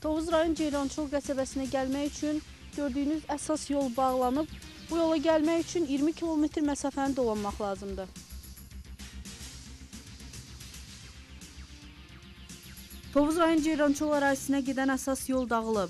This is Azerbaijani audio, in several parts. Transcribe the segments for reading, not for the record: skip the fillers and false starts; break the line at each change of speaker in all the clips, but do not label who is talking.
Tovuz rayon Ceyrançol qəsəbəsinə gəlmək üçün gördüyünüz əsas yol bağlanıb. Bu yola gəlmək üçün 20 kilometr məsafəni dolanmaq lazımdır. Tovuz rayon Ceyrançol ərazisinə gedən əsas yol dağılıb.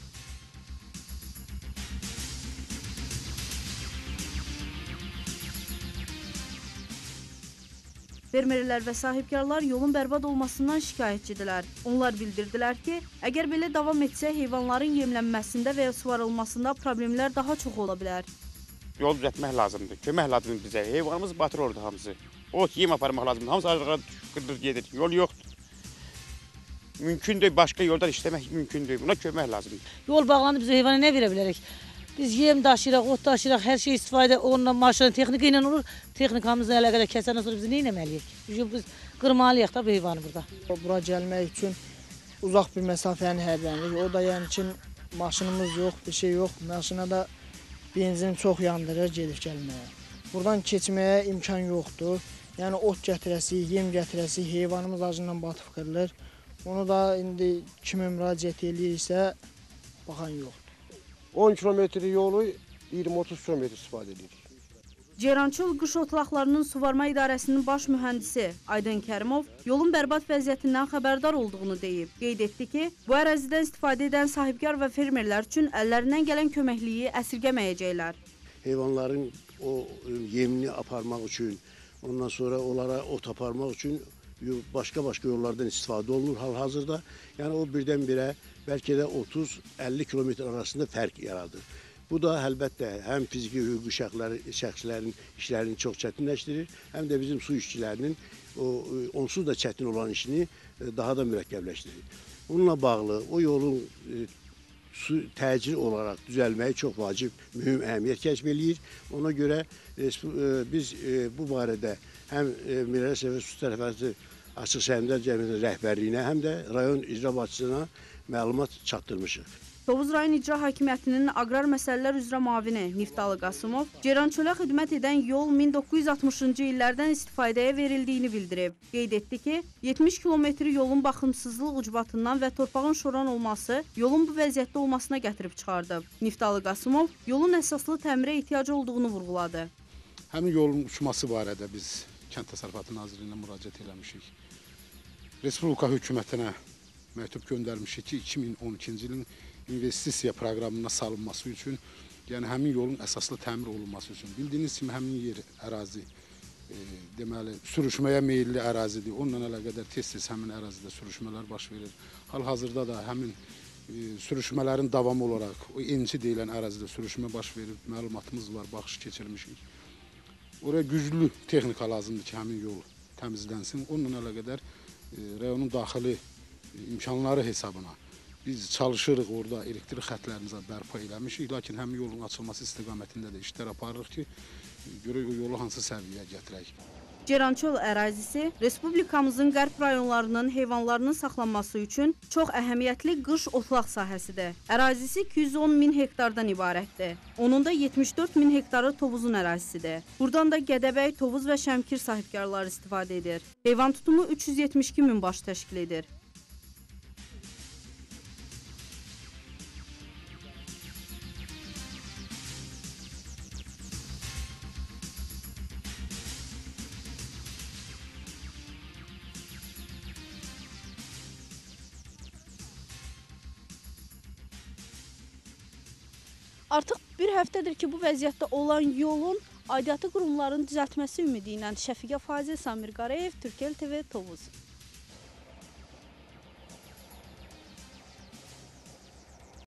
Fermerlər və sahibkarlar yolun bərbad olmasından şikayətçidirlər. Onlar bildirdilər ki, əgər belə davam etsə, heyvanların yemlənməsində və ya suvarılmasında problemlər daha çox ola bilər.
Yol düzəltmək lazımdır, kömək lazımdır bizə. Heyvanımız batır orada hamısı. Ot, yem aparmaq lazımdır, hamısı aşağı qırdır gedir. Yol yoxdur. Mümkündür, başqa yoldan işləmək mümkündür. Buna kömək lazımdır.
Yol bağlandı, biz heyvana nə verə bilərik? Biz yem daşıyırıq, ot daşıyırıq, hər şey istifadə onunla, maşın, texnika ilə olur. Texnikamızla əlaqədar kəsəndən sonra biz nə etməliyik? Biz qırmalıyıq da bu heyvanı burada.
Bura gəlmək üçün uzaq bir məsafəni hərlənirik. O da yəni ki, maşınımız yox, bir şey yox. Maşına da benzin çox yandırır gedib gəlməyə. Buradan keçməyə imkan yoxdur. Yəni ot gətirəsi, yem gətirəsi, heyvanımız acından batıb qırılır. Onu da indi kimə müraciət eləyirsə, baxan yoxdur.
10 kilometre yolu 20-30 kilometre istifadə edirik.
Ceyrançol qış otlaqlarının suvarma idarəsinin baş mühəndisi Aydın Kərimov yolun bərbad vəziyyətindən xəbərdar olduğunu deyib. Qeyd etdi ki, bu ərazidən istifadə edən sahibkar və fermerlər üçün əllərindən gələn köməkliyi əsirgəməyəcəklər.
Heyvanların o yemini aparmaq üçün, ondan sonra onlara ot aparmaq üçün başqa yollardan istifadə olunur hal-hazırda. Yəni o birdən-birə bəlkə də 30-50 kilometr arasında fərq yaradır. Bu da əlbəttə həm fiziki hüquqi şəxslərin işlərini çox çətinləşdirir, həm də bizim su işçilərinin onsuz da çətin olan işini daha da mürəkkəbləşdirir. Bununla bağlı o yolun təcil olaraq düzəlməyi çox vacib, mühüm əhəmiyyət kəsb eləyir. Ona görə biz bu barədə həm Minerallar və Su Təsərrüfatı Açıq Səhmdar Cəmiyyətinin rəhbərliyinə, həm də rayon icra başçısına məlumat çatdırmışıq.
Tovuz rayon İcra Hakimiyyətinin Aqrar Məsələlər üzrə müavini Niftalı Qasımov Ceyrançola xidmət edən yol 1960-cı illərdən istifadəyə verildiyini bildirib. Qeyd etdi ki, 70 kilometr yolun baxımsızlıq ucbatından və torpağın şoran olması yolun bu vəziyyətdə olmasına gətirib çıxardıb. Niftalı Qasımov yolun əsaslı təmirə ehtiyacı olduğunu vurğuladı.
Həmin yolun uçması barədə biz Kənd Təsərrüfatı Nazirliyinə müraciət eləmişik. Respublika hökumətinə məktub göndərmişik ki, 2012-ci ilin investisiya proqramına salınması üçün, yəni həmin yolun əsaslı təmir olunması üçün. Bildiyiniz kimi həmin yer ərazi, deməli, sürüşməyə meyilli ərazidir. Onunla əlaqədar tez-tez həmin ərazidə sürüşmələr baş verir. Hal-hazırda da həmin sürüşmələrin davamı olaraq o enci deyilən ərazidə sürüşmə baş verir. Məlumatımız var, baxış keçirmişik. Oraya güclü texnika lazımdır ki, həmin yol təmizlənsin. Onunla əlaqədar rayonun daxili imkanları hesabına biz çalışırıq, orada elektrik xətlərimizə bərpa eləmişik. Lakin həmin yolun açılması istiqamətində də işlər aparırıq ki, görək o yolu hansı səviyyəyə gətirək.
Ceyrançol ərazisi Respublikamızın qərb rayonlarının heyvanlarının saxlanması üçün çox əhəmiyyətli qış otlaq sahəsidir. Ərazisi 210 min hektardan ibarətdir. Onun da 74 min hektarı Tovuzun ərazisidir. Buradan da Gədəbəy, Tovuz və Şəmkir sahibkarları istifadə edir. Heyvan tutumu 372 min baş təşkil edir. Artıq bir həftədir ki, bu vəziyyətdə olan yolun aidiyyatı qurumların düzəltməsi ümidi ilə Şəfiqə Fazil, Samir Qarayev, Türkel TV, Tovuz.